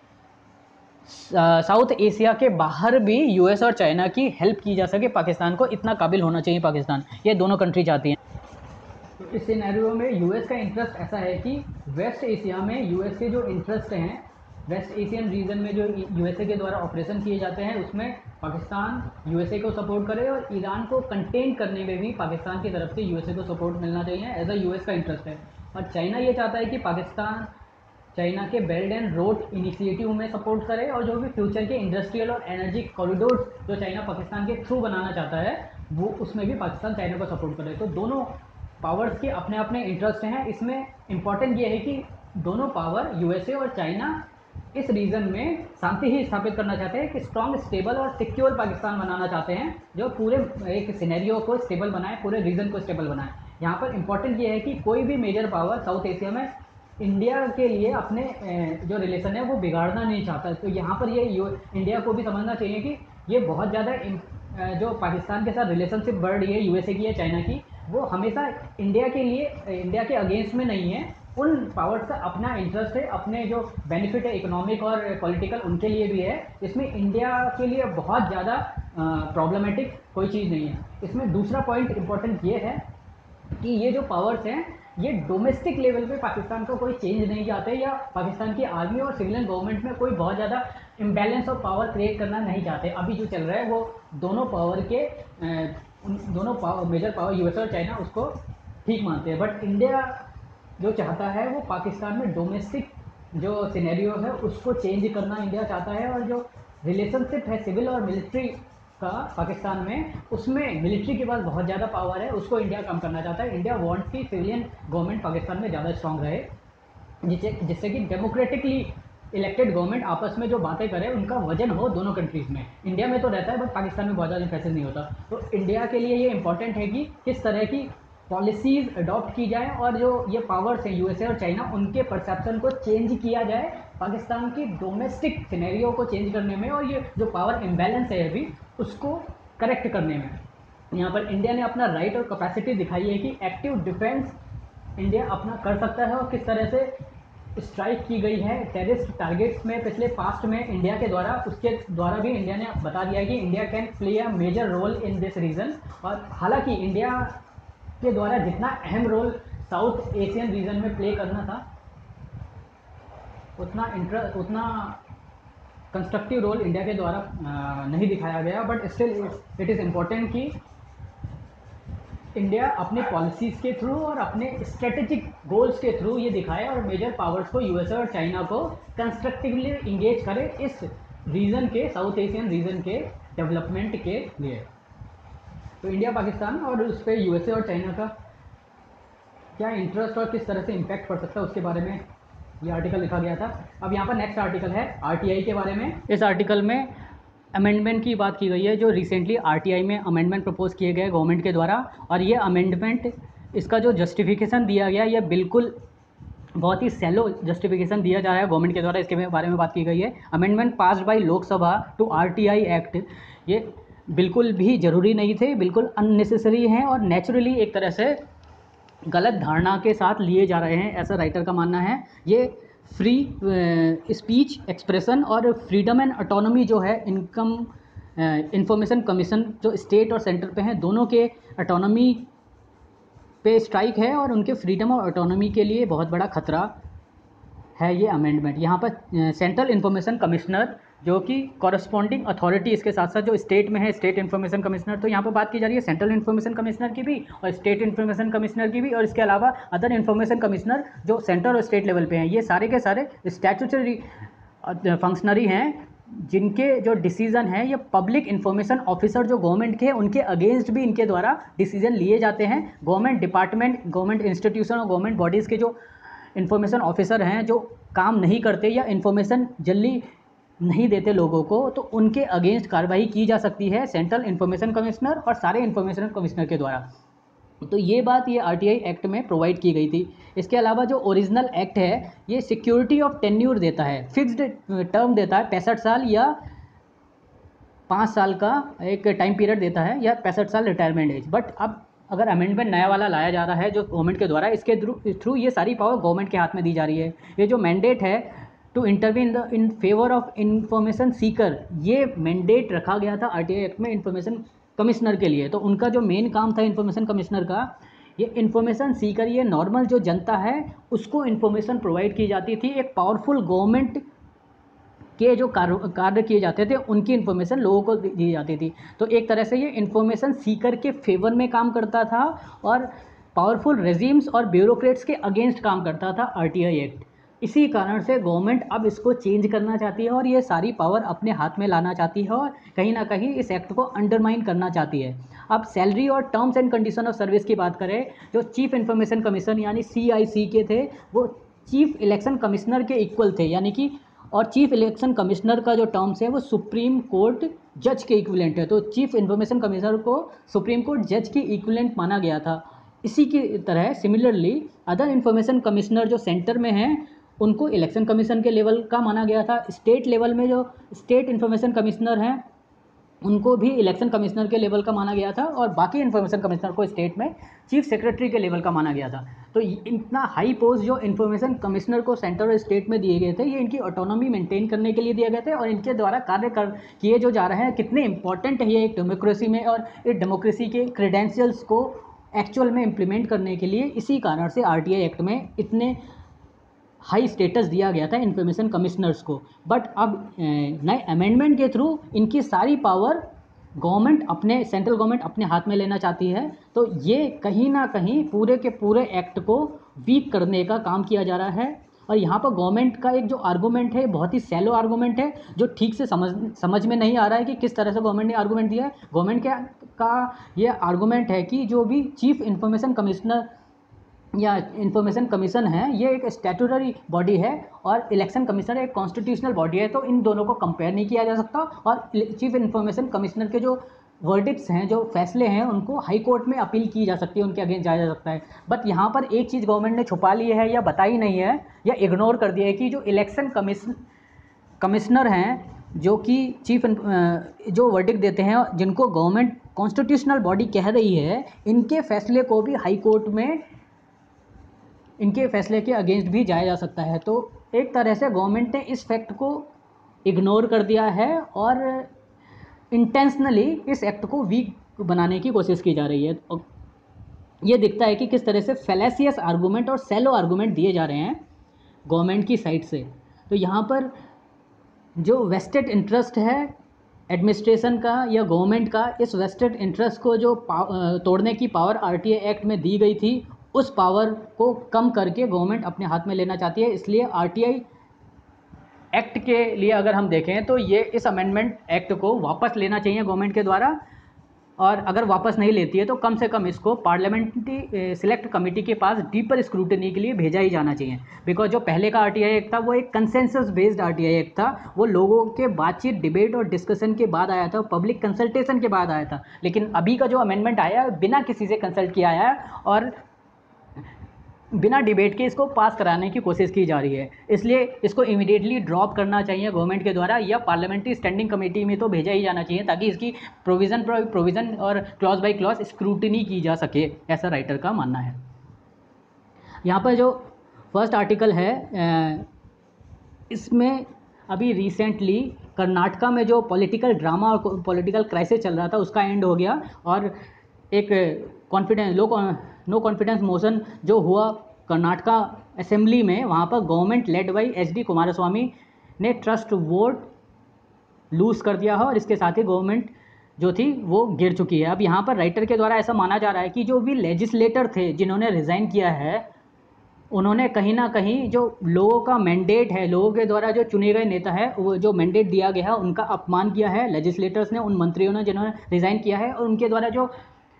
साउथ एशिया के बाहर भी यूएस और चाइना की हेल्प की जा सके पाकिस्तान को। इतना काबिल होना चाहिए पाकिस्तान, ये दोनों कंट्री चाहती हैं। तो इस सिनेरियो में यूएस का इंटरेस्ट ऐसा है कि वेस्ट एशिया में यूएस के जो इंटरेस्ट हैं, वेस्ट एशियन रीजन में जो यूएसए के द्वारा ऑपरेशन किए जाते हैं उसमें पाकिस्तान यूएसए को सपोर्ट करे और ईरान को कंटेन करने में भी पाकिस्तान की तरफ से यूएसए को सपोर्ट मिलना चाहिए, एज अ यूएस का इंटरेस्ट है। और चाइना ये चाहता है कि पाकिस्तान चाइना के बेल्ट एंड रोड इनिशिएटिव में सपोर्ट करे और जो भी फ्यूचर के इंडस्ट्रियल और एनर्जी कॉरिडोर्स जो चाइना पाकिस्तान के थ्रू बनाना चाहता है वो उसमें भी पाकिस्तान चाइना को सपोर्ट करे। तो दोनों पावर्स के अपने अपने इंटरेस्ट हैं। इसमें इम्पॉर्टेंट ये है कि दोनों पावर यूएसए और चाइना इस रीजन में शांति ही स्थापित करना चाहते हैं, कि स्ट्रॉन्ग, स्टेबल और सिक्योर पाकिस्तान बनाना चाहते हैं, जो पूरे एक सिनेरियो को स्टेबल बनाए, पूरे रीजन को स्टेबल बनाए। यहाँ पर इम्पॉर्टेंट ये है कि कोई भी मेजर पावर साउथ एशिया में इंडिया के लिए अपने जो रिलेशन है वो बिगाड़ना नहीं चाहता। तो यहाँ पर ये इंडिया को भी समझना चाहिए कि ये बहुत ज़्यादा जो पाकिस्तान के साथ रिलेशनशिप बढ़ रही है यूएसए की या चाइना की, वो हमेशा इंडिया के लिए, इंडिया के अगेंस्ट में नहीं है। उन पावर्स का अपना इंटरेस्ट है, अपने जो बेनिफिट है इकोनॉमिक और पॉलिटिकल उनके लिए भी है। इसमें इंडिया के लिए बहुत ज़्यादा प्रॉब्लमेटिक कोई चीज़ नहीं है। इसमें दूसरा पॉइंट इम्पोर्टेंट ये है कि ये जो पावर्स हैं ये डोमेस्टिक लेवल पे पाकिस्तान को कोई चेंज नहीं चाहते, या पाकिस्तान की आर्मी और सिविलियन गवर्नमेंट में कोई बहुत ज़्यादा इम्बैलेंस ऑफ पावर क्रिएट करना नहीं चाहते। अभी जो चल रहा है वो दोनों पावर के दोनों पावर, मेजर पावर यूएसए और चाइना, उसको ठीक मानते हैं। बट इंडिया जो चाहता है वो पाकिस्तान में डोमेस्टिक जो सिनेरियो है उसको चेंज करना इंडिया चाहता है, और जो रिलेशनशिप है सिविल और मिलिट्री का पाकिस्तान में, उसमें मिलिट्री के पास बहुत ज़्यादा पावर है, उसको इंडिया कम करना चाहता है। इंडिया वांट्स की सिविलियन गवर्नमेंट पाकिस्तान में ज़्यादा स्ट्रांग रहे, जिससे जिससे कि डेमोक्रेटिकली इलेक्टेड गवर्नमेंट आपस में जो बातें करे उनका वजन हो दोनों कंट्रीज़ में। इंडिया में तो रहता है बट पाकिस्तान में बहुत ज़्यादा इम्प्रेसिव नहीं होता। तो इंडिया के लिए ये इंपॉर्टेंट है कि किस तरह की पॉलिसीज़ अडॉप्ट की जाए, और जो ये पावर्स हैं यूएसए और चाइना, उनके परसेप्शन को चेंज किया जाए पाकिस्तान की डोमेस्टिक सिनेरियो को चेंज करने में, और ये जो पावर इम्बैलेंस है अभी उसको करेक्ट करने में। यहाँ पर इंडिया ने अपना राइट और कैपेसिटी दिखाई है कि एक्टिव डिफेंस इंडिया अपना कर सकता है, और किस तरह से स्ट्राइक की गई है टेररिस्ट टारगेट्स में पिछले पास्ट में इंडिया के द्वारा, उसके द्वारा भी इंडिया ने बता दिया है कि India can play a major role in this region. और हालांकि इंडिया के द्वारा जितना अहम रोल साउथ एशियन रीजन में प्ले करना था, उतना इंटर उतना कंस्ट्रक्टिव रोल इंडिया के द्वारा नहीं दिखाया गया। But still it is important कि इंडिया अपने पॉलिसीज़ के थ्रू और अपने स्ट्रेटेजिक गोल्स के थ्रू ये दिखाए, और मेजर पावर्स को यूएसए और चाइना को कंस्ट्रक्टिवली इंगेज करे इस रीजन के, साउथ एशियन रीजन के डेवलपमेंट के लिए। तो इंडिया, पाकिस्तान और उस पर यूएसए और चाइना का क्या इंटरेस्ट और किस तरह से इम्पैक्ट पड़ सकता है उसके बारे में ये आर्टिकल लिखा गया था। अब यहाँ पर नेक्स्ट आर्टिकल है आरटीआई के बारे में। इस आर्टिकल में अमेंडमेंट की बात की गई है, जो रिसेंटली आरटीआई में अमेंडमेंट प्रपोज किए गए गवर्नमेंट के द्वारा, और ये अमेंडमेंट, इसका जो जस्टिफिकेशन दिया गया ये बिल्कुल बहुत ही सैलो जस्टिफिकेशन दिया जा रहा है गवर्नमेंट के द्वारा। इसके बारे में बात की गई है। Amendment passed by Lok Sabha to RTI act, ये बिल्कुल भी ज़रूरी नहीं थे, बिल्कुल अननेसेसरी हैं, और नेचुरली एक तरह से गलत धारणा के साथ लिए जा रहे हैं, ऐसा राइटर का मानना है। ये फ्री स्पीच, एक्सप्रेशन और फ्रीडम एंड ऑटोनॉमी जो है, इनकम इंफॉर्मेशन कमीशन जो स्टेट और सेंटर पे हैं, दोनों के ऑटोनॉमी पे स्ट्राइक है, और उनके फ्रीडम और ऑटोनॉमी के लिए बहुत बड़ा खतरा है ये अमेंडमेंट। यहाँ पर सेंट्रल इंफॉर्मेशन कमिश्नर जो कि कॉरस्पॉन्डिंग अथॉरिटी, इसके साथ साथ जो स्टेट में है स्टेट इन्फॉर्मेशन कमिश्नर, तो यहाँ पर बात की जा रही है सेंट्रल इन्फॉर्मेशन कमिश्नर की भी और स्टेट इन्फॉर्मेशन कमिश्नर की भी, और इसके अलावा अदर इन्फॉर्मेशन कमिश्नर जो सेंटर और स्टेट लेवल पे हैं। ये सारे के सारे स्टैट्यूटरी फंक्शनरी हैं, जिनके जो डिसीज़न है ये पब्लिक इन्फॉर्मेशन ऑफिसर जो गवर्नमेंट के हैं उनके अगेंस्ट भी इनके द्वारा डिसीजन लिए जाते हैं। गवर्नमेंट डिपार्टमेंट, गवर्नमेंट इंस्टीट्यूशन और गवर्नमेंट बॉडीज़ के जो इन्फॉर्मेशन ऑफिसर हैं, जो काम नहीं करते या इन्फॉर्मेशन जल्दी नहीं देते लोगों को, तो उनके अगेंस्ट कार्रवाई की जा सकती है सेंट्रल इन्फॉर्मेशन कमिश्नर और सारे इन्फॉर्मेशन कमिश्नर के द्वारा। तो ये बात ये आरटीआई एक्ट में प्रोवाइड की गई थी। इसके अलावा जो ओरिजिनल एक्ट है ये सिक्योरिटी ऑफ टेन्यूर देता है, फिक्स्ड टर्म देता है, पैंसठ साल या पाँच साल का एक टाइम पीरियड देता है, या पैंसठ साल रिटायरमेंट एज। बट अब अगर अमेंडमेंट नया वाला लाया जा रहा है जो गवर्नमेंट के द्वारा, इसके थ्रू ये सारी पावर गवर्नमेंट के हाथ में दी जा रही है। ये जो मैंडेट है to intervene the in favour of information seeker, ये मैंडेट रखा गया था आरटीआई एक्ट में इन्फॉर्मेशन कमिश्नर के लिए। तो उनका जो मेन काम था इन्फॉर्मेशन कमिश्नर का, ये इन्फॉर्मेशन सीकर, ये नॉर्मल जो जनता है उसको इन्फॉर्मेशन प्रोवाइड की जाती थी। एक पावरफुल गवर्नमेंट के जो कार्य किए जाते थे उनकी इन्फॉर्मेशन लोगों को दी जाती थी। तो एक तरह से ये इन्फॉर्मेशन सीकर के फेवर में काम करता था और पावरफुल रेजिम्स और ब्यूरोक्रेट्स के अगेंस्ट काम करता था आरटीआई एक्ट। इसी कारण से गवर्नमेंट अब इसको चेंज करना चाहती है और ये सारी पावर अपने हाथ में लाना चाहती है और कहीं ना कहीं इस एक्ट को अंडरमाइन करना चाहती है। अब सैलरी और terms and condition of service की बात करें, जो चीफ इन्फॉर्मेशन कमीशन यानी सी आई सी के थे वो चीफ इलेक्शन कमिश्नर के इक्वल थे, यानी कि और चीफ इलेक्शन कमिश्नर का जो टर्म्स है वो सुप्रीम कोर्ट जज के इक्विवेलेंट है। तो चीफ इन्फॉर्मेशन कमिश्नर को सुप्रीम कोर्ट जज के इक्विवेलेंट माना गया था। इसी की तरह सिमिलरली अदर इन्फॉर्मेशन कमिश्नर जो सेंटर में हैं उनको इलेक्शन कमीशन के लेवल का माना गया था। स्टेट लेवल में जो स्टेट इन्फॉर्मेशन कमिश्नर हैं उनको भी इलेक्शन कमिश्नर के लेवल का माना गया था और बाकी इन्फॉर्मेशन कमिश्नर को स्टेट में चीफ सेक्रेटरी के लेवल का माना गया था। तो इतना हाई पोस्ट जो इन्फॉर्मेशन कमिश्नर को सेंटर और स्टेट में दिए गए थे ये इनकी ऑटोनॉमी मेंटेन करने के लिए दिए गए थे और इनके द्वारा कार्य कर किए जो जा रहे हैं कितने इंपॉर्टेंट है ये एक डेमोक्रेसी में और एक डेमोक्रेसी के क्रेडेंशियल्स को एक्चुअल में इम्प्लीमेंट करने के लिए इसी कारण से आर टी आई एक्ट में इतने हाई स्टेटस दिया गया था इन्फॉर्मेशन कमिश्नर्स को। बट अब नए अमेंडमेंट के थ्रू इनकी सारी पावर गवर्नमेंट अपने सेंट्रल गवर्नमेंट अपने हाथ में लेना चाहती है। तो ये कहीं ना कहीं पूरे के पूरे एक्ट को वीक करने का काम किया जा रहा है और यहाँ पर गवर्नमेंट का एक जो आर्गूमेंट है बहुत ही सैलो आर्गूमेंट है जो ठीक से समझ समझ में नहीं आ रहा है कि किस तरह से गवर्नमेंट ने आर्गूमेंट दिया है। गवर्नमेंट का का ये आर्गूमेंट है कि जो भी चीफ इन्फॉर्मेशन कमिश्नर या इन्फॉर्मेशन कमीशन है ये एक स्टैट्यूटरी बॉडी है और इलेक्शन कमीशन एक कॉन्स्टिट्यूशनल बॉडी है, तो इन दोनों को कंपेयर नहीं किया जा सकता और चीफ इन्फॉर्मेशन कमिश्नर के जो वर्डिक्ट्स हैं जो फैसले हैं उनको हाई कोर्ट में अपील की जा सकती है, उनके अगेंस्ट जाया जा सकता है। बट यहाँ पर एक चीज़ गवर्नमेंट ने छुपा ली है या बताई नहीं है या इग्नोर कर दिया है कि जो इलेक्शन कमीशन कमिश्नर हैं जो कि चीफ जो वर्डिक्ट देते हैं जिनको गवर्नमेंट कॉन्स्टिट्यूशनल बॉडी कह रही है, इनके फैसले को भी हाई कोर्ट में इनके फैसले के अगेंस्ट भी जाया जा सकता है। तो एक तरह से गवर्नमेंट ने इस फैक्ट को इग्नोर कर दिया है और इंटेंशनली इस एक्ट को वीक बनाने की कोशिश की जा रही है। और ये दिखता है कि किस तरह से फैलेसियस आर्गूमेंट और सेलो आर्गूमेंट दिए जा रहे हैं गवर्नमेंट की साइड से। तो यहाँ पर जो वेस्टेड इंटरेस्ट है एडमिनिस्ट्रेशन का या गवर्नमेंट का, इस वेस्टेड इंटरेस्ट को जो तोड़ने की power R T I act में दी गई थी उस पावर को कम करके गवर्नमेंट अपने हाथ में लेना चाहती है। इसलिए आर टी आई एक्ट के लिए अगर हम देखें तो ये इस अमेंडमेंट एक्ट को वापस लेना चाहिए गवर्नमेंट के द्वारा, और अगर वापस नहीं लेती है तो कम से कम इसको पार्लियामेंट्री सिलेक्ट कमेटी के पास डीपर स्क्रूटनी के लिए भेजा ही जाना चाहिए। बिकॉज जो पहले का आर टी आई एक्ट था वो एक consensus based R T I act था, वो लोगों के बातचीत डिबेट और डिस्कशन के बाद आया था, पब्लिक कंसल्टेशन के बाद आया था। लेकिन अभी का जो अमेंडमेंट आया है बिना किसी से कंसल्ट किया आया है और बिना डिबेट के इसको पास कराने की कोशिश की जा रही है। इसलिए इसको इमीडिएटली ड्रॉप करना चाहिए गवर्नमेंट के द्वारा या पार्लियामेंट्री स्टैंडिंग कमेटी में तो भेजा ही जाना चाहिए ताकि इसकी प्रोविज़न प्रोविज़न और क्लॉज बाय क्लॉज स्क्रूटनी की जा सके, ऐसा राइटर का मानना है। यहाँ पर जो फर्स्ट आर्टिकल है इसमें अभी रिसेंटली कर्नाटका में जो पॉलिटिकल ड्रामा और पॉलिटिकल क्राइसिस चल रहा था उसका एंड हो गया और एक confidence low no confidence motion जो हुआ कर्नाटका असेंबली में, वहाँ पर government led by H D Kumaraswamy ने ट्रस्ट वोट लूज़ कर दिया है और इसके साथ ही गवर्नमेंट जो थी वो गिर चुकी है। अब यहाँ पर राइटर के द्वारा ऐसा माना जा रहा है कि जो भी लेजिस्लेटर थे जिन्होंने रिज़ाइन किया है उन्होंने कहीं ना कहीं जो लोगों का मैंडेट है, लोगों के द्वारा जो चुने गए नेता है वो जो मैंडेट दिया गया है उनका अपमान किया है लेजिस्लेटर्स ने, उन मंत्रियों ने जिन्होंने रिज़ाइन किया है, और उनके द्वारा जो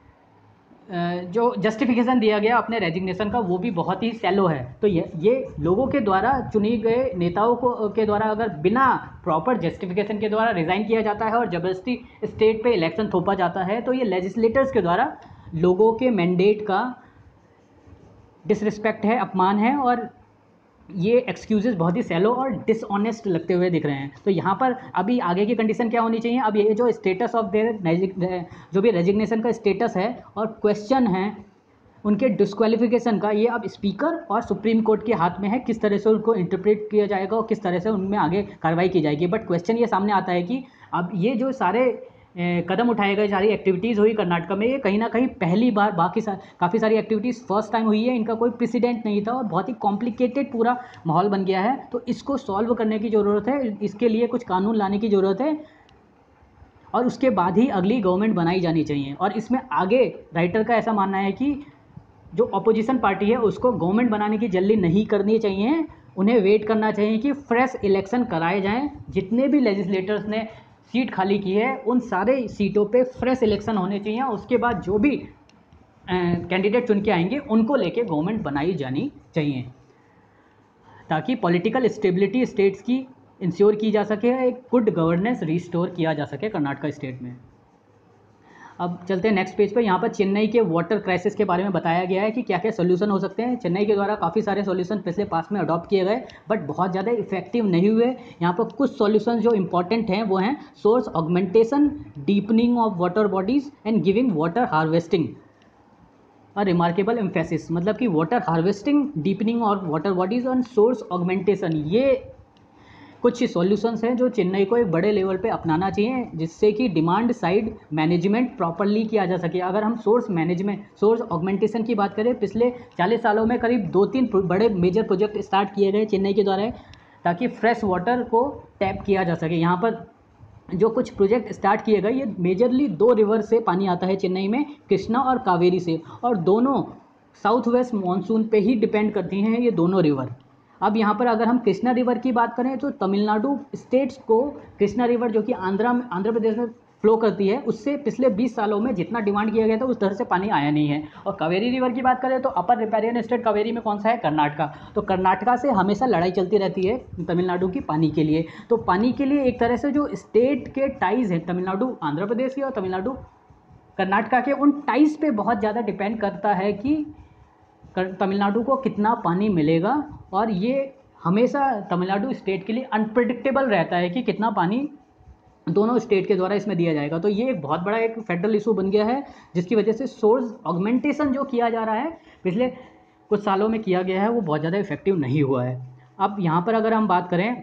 जो जस्टिफिकेशन दिया गया अपने रेजिग्नेशन का वो भी बहुत ही सैलो है। तो ये ये लोगों के द्वारा चुने गए नेताओं को के द्वारा अगर बिना प्रॉपर जस्टिफिकेशन के द्वारा रिज़ाइन किया जाता है और ज़बरदस्ती स्टेट पे इलेक्शन थोपा जाता है तो ये लेजिस्लेटर्स के द्वारा लोगों के मैंडेट का डिसरिस्पेक्ट है, अपमान है, और ये एक्सक्यूजेस बहुत ही सैलो और डिसऑनेस्ट लगते हुए दिख रहे हैं। तो यहाँ पर अभी आगे की कंडीशन क्या होनी चाहिए, अब ये जो स्टेटस ऑफ देयर जो भी रेजिग्नेशन का स्टेटस है और क्वेश्चन है उनके डिस्क्वालिफिकेशन का, ये अब स्पीकर और सुप्रीम कोर्ट के हाथ में है किस तरह से उनको इंटरप्रेट किया जाएगा और किस तरह से उनमें आगे कार्रवाई की जाएगी। बट क्वेश्चन ये सामने आता है कि अब ये जो सारे कदम उठाए गए, सारी एक्टिविटीज़ हुई कर्नाटका में, ये कहीं ना कहीं पहली बार, बाकी सा, काफ़ी सारी एक्टिविटीज़ फर्स्ट टाइम हुई है, इनका कोई प्रेसिडेंट नहीं था और बहुत ही कॉम्प्लिकेटेड पूरा माहौल बन गया है। तो इसको सॉल्व करने की ज़रूरत है, इसके लिए कुछ कानून लाने की ज़रूरत है और उसके बाद ही अगली गवर्नमेंट बनाई जानी चाहिए। और इसमें आगे राइटर का ऐसा मानना है कि जो अपोजिशन पार्टी है उसको गवर्नमेंट बनाने की जल्दी नहीं करनी चाहिए उन्हें वेट करना चाहिए कि फ्रेश इलेक्शन कराए जाएं। जितने भी लेजिस्लेटर्स ने सीट खाली की है उन सारे सीटों पे फ्रेश इलेक्शन होने चाहिए। उसके बाद जो भी कैंडिडेट चुन के आएंगे उनको लेके गवर्नमेंट बनाई जानी चाहिए, ताकि पॉलिटिकल स्टेबिलिटी स्टेट्स की इंश्योर की जा सके, एक गुड गवर्नेंस रिस्टोर किया जा सके कर्नाटका स्टेट में। अब चलते हैं नेक्स्ट पेज पर। यहाँ पर चेन्नई के वाटर क्राइसिस के बारे में बताया गया है कि क्या क्या सोल्यूशन हो सकते हैं। चेन्नई के द्वारा काफ़ी सारे सोल्यूशन पिछले पास में अडॉप्ट किए गए, बट बहुत ज़्यादा इफेक्टिव नहीं हुए। यहाँ पर कुछ सोल्यूशन जो इंपॉर्टेंट हैं वो हैं source augmentation, deepening of water bodies and giving water harvesting a remarkable emphasis. मतलब कि वाटर हार्वेस्टिंग, डीपनिंग और water bodies and source augmentation, ये कुछ सॉल्यूशंस हैं जो चेन्नई को एक बड़े लेवल पे अपनाना चाहिए, जिससे कि डिमांड साइड मैनेजमेंट प्रॉपर्ली किया जा सके। अगर हम सोर्स मैनेजमेंट, सोर्स ऑगमेंटेशन की बात करें, पिछले चालीस सालों में करीब दो तीन बड़े मेजर प्रोजेक्ट स्टार्ट किए गए चेन्नई के द्वारा, ताकि फ्रेश वाटर को टैप किया जा सके। यहाँ पर जो कुछ प्रोजेक्ट स्टार्ट किए गए, ये मेजरली दो रिवर से पानी आता है चेन्नई में, कृष्णा और कावेरी से, और दोनों साउथ वेस्ट मानसून पे ही डिपेंड करती हैं ये दोनों रिवर। अब यहाँ पर अगर हम कृष्णा रिवर की बात करें तो तमिलनाडु स्टेट्स को कृष्णा रिवर, जो कि आंध्रा में आंध्र प्रदेश में फ्लो करती है, उससे पिछले बीस सालों में जितना डिमांड किया गया था उस तरह से पानी आया नहीं है। और कावेरी रिवर की बात करें तो अपर रिपेरियन स्टेट कावेरी में कौन सा है, कर्नाटका। तो कर्नाटका से हमेशा लड़ाई चलती रहती है तमिलनाडु की पानी के लिए। तो पानी के लिए एक तरह से जो स्टेट के टाइज़ हैं, तमिलनाडु आंध्र प्रदेश की और तमिलनाडु कर्नाटका के, उन टाइज़ पे बहुत ज़्यादा डिपेंड करता है कि तमिलनाडु को कितना पानी मिलेगा। और ये हमेशा तमिलनाडु स्टेट के लिए अनप्रेडिक्टेबल रहता है कि कितना पानी दोनों स्टेट के द्वारा इसमें दिया जाएगा। तो ये एक बहुत बड़ा एक फेडरल इशू बन गया है, जिसकी वजह से सोर्स ऑगमेंटेशन जो किया जा रहा है पिछले कुछ सालों में किया गया है वो बहुत ज़्यादा इफेक्टिव नहीं हुआ है। अब यहाँ पर अगर हम बात करें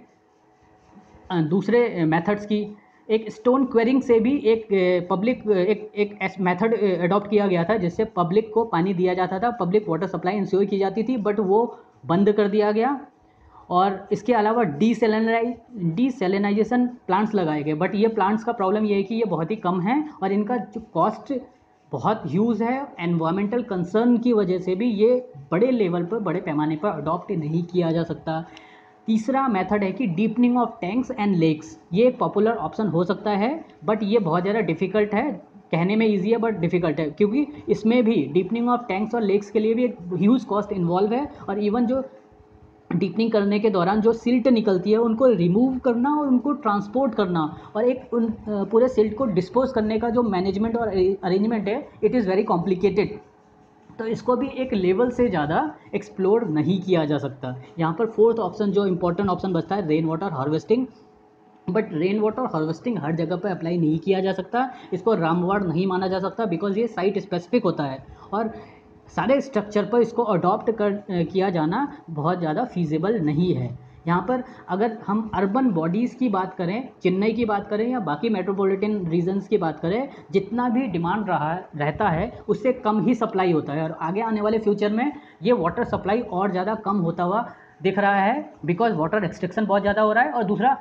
दूसरे मेथड्स की, एक स्टोन क्वेरिंग से भी एक पब्लिक एक एक मेथड अडॉप्ट किया गया था, जिससे पब्लिक को पानी दिया जाता था, पब्लिक वाटर सप्लाई इंश्योर की जाती थी, बट वो बंद कर दिया गया। और इसके अलावा डीसेलिनाइज डीसेलिनाइजेशन प्लांट्स लगाए गए, बट ये प्लांट्स का प्रॉब्लम ये है कि ये बहुत ही कम है और इनका जो कॉस्ट बहुत ह्यूज है। एनवायरमेंटल कंसर्न की वजह से भी ये बड़े लेवल पर, बड़े पैमाने पर अडॉप्ट नहीं किया जा सकता। तीसरा मेथड है कि deepening of tanks and lakes. ये एक पॉपुलर ऑप्शन हो सकता है, बट ये बहुत ज़्यादा डिफ़िकल्ट है। कहने में इजी है बट डिफ़िकल्ट है, क्योंकि इसमें भी डीपनिंग ऑफ टैंक्स और लेक्स के लिए भी एक ह्यूज कॉस्ट इन्वॉल्व है। और इवन जो डीपनिंग करने के दौरान जो सिल्ट निकलती है उनको रिमूव करना और उनको ट्रांसपोर्ट करना और एक उन पूरे सिल्ट को डिस्पोज करने का जो मैनेजमेंट और अरेंजमेंट है, इट इज़ वेरी कॉम्प्लिकेटेड। तो इसको भी एक लेवल से ज़्यादा एक्सप्लोर नहीं किया जा सकता। यहाँ पर फोर्थ ऑप्शन जो इंपॉर्टेंट ऑप्शन बचता है, rain water harvesting. But rain water harvesting हर जगह पर अप्लाई नहीं किया जा सकता, इसको रामवाड़ नहीं माना जा सकता, बिकॉज ये साइट स्पेसिफिक होता है और सारे स्ट्रक्चर पर इसको अडॉप्ट कर किया जाना बहुत ज़्यादा फीजिबल नहीं है। यहाँ पर अगर हम अर्बन बॉडीज़ की बात करें, चेन्नई की बात करें या बाकी मेट्रोपॉलिटन रीजन्स की बात करें, जितना भी डिमांड रहा रहता है उससे कम ही सप्लाई होता है। और आगे आने वाले फ्यूचर में ये वाटर सप्लाई और ज़्यादा कम होता हुआ दिख रहा है, बिकॉज वाटर रिस्ट्रिक्शन बहुत ज़्यादा हो रहा है। और दूसरा,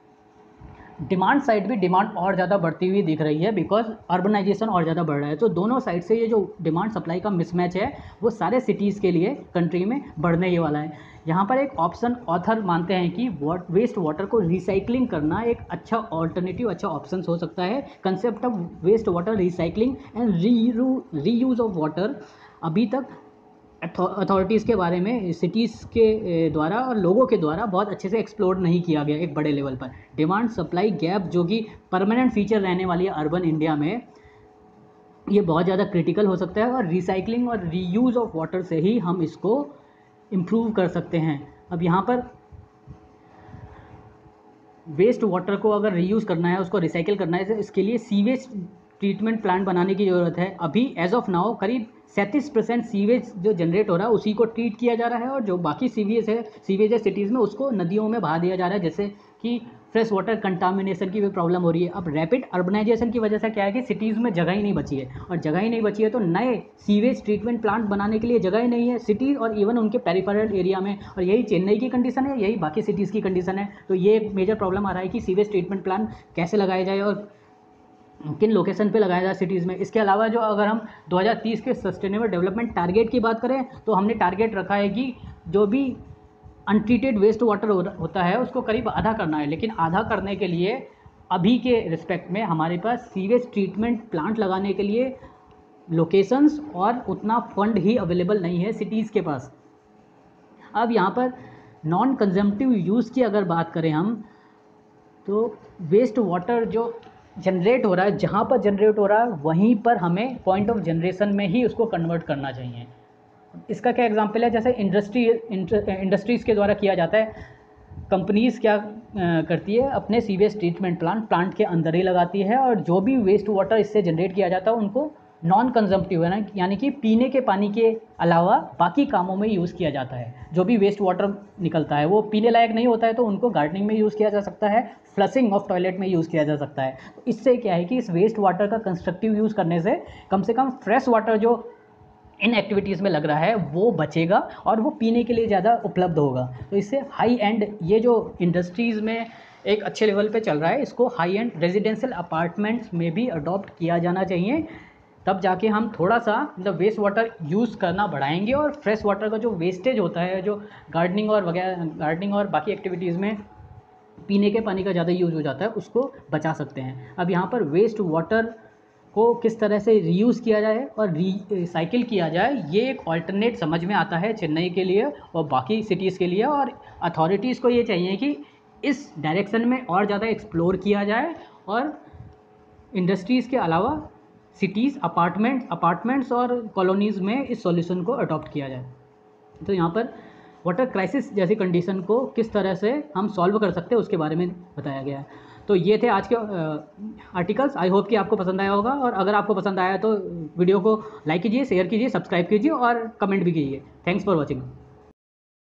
डिमांड साइड भी डिमांड और ज़्यादा बढ़ती हुई दिख रही है, बिकॉज अर्बनाइजेशन और ज़्यादा बढ़ रहा है। तो दोनों साइड से ये जो डिमांड सप्लाई का मिसमैच है वो सारे सिटीज़ के लिए कंट्री में बढ़ने ही वाला है। यहाँ पर एक ऑप्शन ऑथर मानते हैं कि वेस्ट वाटर को रिसाइकलिंग करना एक अच्छा ऑल्टरनेटिव, अच्छा ऑप्शन हो सकता है। Concept of waste water recycling and reuse of water अभी तक अथॉरिटीज़ के बारे में सिटीज़ के द्वारा और लोगों के द्वारा बहुत अच्छे से एक्सप्लोर नहीं किया गया एक बड़े लेवल पर। डिमांड सप्लाई गैप जो कि परमानेंट फीचर रहने वाली है अर्बन इंडिया में, ये बहुत ज़्यादा क्रिटिकल हो सकता है और रिसाइकलिंग और रीयूज़ ऑफ वाटर से ही हम इसको इम्प्रूव कर सकते हैं। अब यहाँ पर वेस्ट वाटर को अगर रीयूज़ करना है, उसको रिसाइकिल करना है, तो इसके लिए सीवेज ट्रीटमेंट प्लांट बनाने की ज़रूरत है। अभी एज ऑफ नाउ करीब सैंतीस परसेंट सीवेज जो जनरेट हो रहा है उसी को ट्रीट किया जा रहा है और जो बाकी सीवेज है सीवेज है सिटीज़ में, उसको नदियों में बहा दिया जा रहा है, जैसे कि फ्रेश वाटर कंटामिनेशन की भी प्रॉब्लम हो रही है। अब रैपिड अर्बनाइजेशन की वजह से क्या है कि सिटीज़ में जगह ही नहीं बची है, और जगह ही नहीं बची है तो नए सीवेज ट्रीटमेंट प्लांट बनाने के लिए जगह ही नहीं है सिटीज़ और इवन उनके पेरिफेरल एरिया में। और यही चेन्नई की कंडीशन है, यही बाकी सिटीज़ की कंडीशन है। तो ये एक मेजर प्रॉब्लम आ रहा है कि सीवेज ट्रीटमेंट प्लांट कैसे लगाए जाए और किन लोकेशन पे लगाया जाए सिटीज़ में। इसके अलावा जो अगर हम दो हज़ार तीस के सस्टेनेबल डेवलपमेंट टारगेट की बात करें तो हमने टारगेट रखा है कि जो भी अनट्रीटेड वेस्ट वाटर होता है उसको करीब आधा करना है, लेकिन आधा करने के लिए अभी के रिस्पेक्ट में हमारे पास सीवेज ट्रीटमेंट प्लांट लगाने के लिए लोकेशंस और उतना फंड ही अवेलेबल नहीं है सिटीज़ के पास। अब यहाँ पर नॉन कंजम्पटिव यूज़ की अगर बात करें हम, तो वेस्ट वाटर जो जनरेट हो रहा है, जहाँ पर जनरेट हो रहा है वहीं पर हमें पॉइंट ऑफ जनरेशन में ही उसको कन्वर्ट करना चाहिए। इसका क्या एग्जांपल है, जैसे इंडस्ट्री इंडस्ट्रीज़ के द्वारा किया जाता है। कंपनीज़ क्या करती है, अपने सीवेज ट्रीटमेंट प्लांट प्लांट के अंदर ही लगाती है और जो भी वेस्ट वाटर इससे जनरेट किया जाता है उनको नॉन कंजम्पटिव है ना, यानी कि पीने के पानी के अलावा बाकी कामों में यूज़ किया जाता है। जो भी वेस्ट वाटर निकलता है वो पीने लायक नहीं होता है तो उनको गार्डनिंग में यूज़ किया जा सकता है, फ्लशिंग ऑफ टॉयलेट में यूज़ किया जा सकता है। तो इससे क्या है कि इस वेस्ट वाटर का कंस्ट्रक्टिव यूज़ करने से कम से कम फ्रेश वाटर जो इन एक्टिविटीज़ में लग रहा है वो बचेगा और वो पीने के लिए ज़्यादा उपलब्ध होगा। तो इससे हाई एंड, ये जो इंडस्ट्रीज़ में एक अच्छे लेवल पे चल रहा है, इसको हाई एंड रेजिडेंशियल अपार्टमेंट्स में भी अडॉप्ट किया जाना चाहिए। तब जाके हम थोड़ा सा मतलब वेस्ट वाटर यूज़ करना बढ़ाएंगे और फ्रेश वाटर का जो वेस्टेज होता है, जो गार्डनिंग और वगैरह गार्डनिंग और बाकी एक्टिविटीज़ में पीने के पानी का ज़्यादा यूज़ हो जाता है, उसको बचा सकते हैं। अब यहाँ पर वेस्ट वाटर को किस तरह से रीयूज़ किया जाए और रिसाइकिल किया जाए, ये एक ऑल्टरनेट समझ में आता है चेन्नई के लिए और बाकी सिटीज़ के लिए। और अथॉरिटीज़ को ये चाहिए कि इस डायरेक्शन में और ज़्यादा एक्सप्लोर किया जाए और इंडस्ट्रीज़ के अलावा सिटीज़, अपार्टमेंट अपार्टमेंट्स और कॉलोनीज़ में इस सॉल्यूशन को अडॉप्ट किया जाए। तो यहाँ पर वाटर क्राइसिस जैसी कंडीशन को किस तरह से हम सॉल्व कर सकते हैं उसके बारे में बताया गया है। तो ये थे आज के आर्टिकल्स। आई होप कि आपको पसंद आया होगा, और अगर आपको पसंद आया तो वीडियो को लाइक कीजिए, शेयर कीजिए, सब्सक्राइब कीजिए और कमेंट भी कीजिए। Thanks for watching.